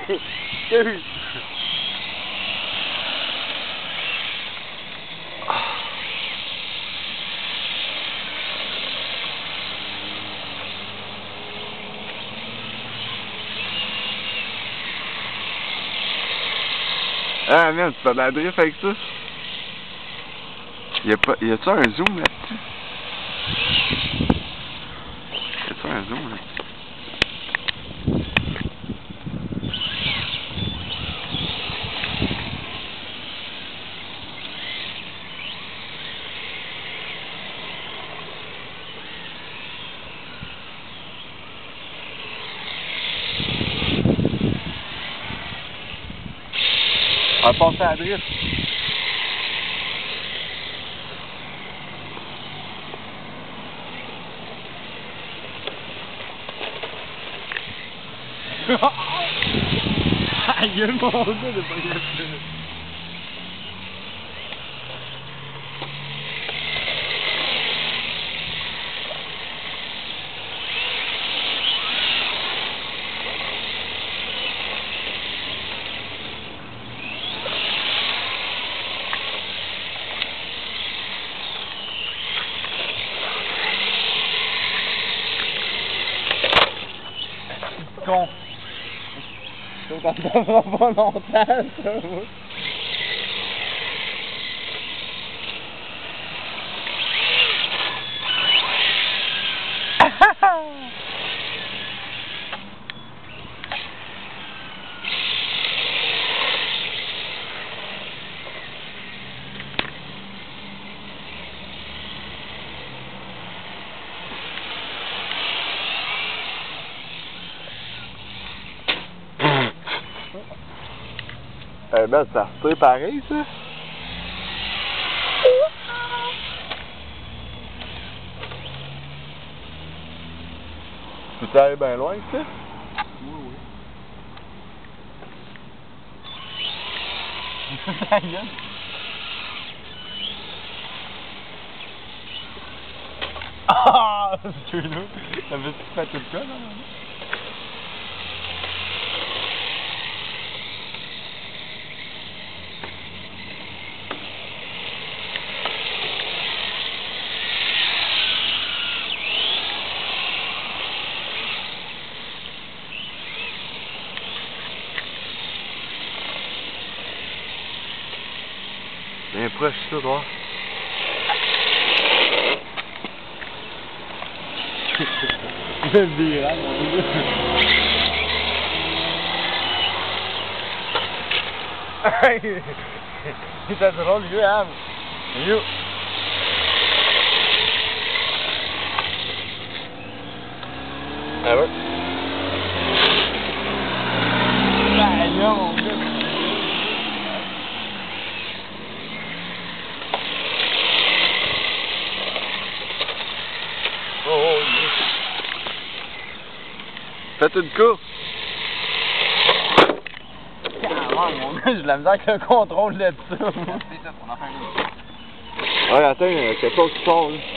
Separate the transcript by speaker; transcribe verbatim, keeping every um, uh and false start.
Speaker 1: Excuse.
Speaker 2: Ah merde, tu fais de la drift avec ça? Y'a pas. Y a-tu un zoom là-dessus? Y a-tu un zoom là-dessus? On va passer à la drift.
Speaker 1: Aïe, mon gars, de pas y con. Ça t'entendra pas longtemps, ça, moi.
Speaker 2: Eh ben, ça retire pareil, ça? Tu t'es allé bien loin, ça?
Speaker 1: Oui, oui. Ta gueule. Ah! Excuse-nous. T'avais-tu fait tout le cas, là?
Speaker 2: Bien proche, ça, droit.
Speaker 1: Le virage, mon gars. C'était drôle, lui, hein? You.
Speaker 2: Ah ouais?
Speaker 1: Aïe, mon gars.
Speaker 2: Oh, oh, yes. Faites une course.
Speaker 1: Carrément, mon gars, j'ai de la misère avec le contrôle de ça.
Speaker 2: Ouais, attends, il y a quelque chose qui sort, là.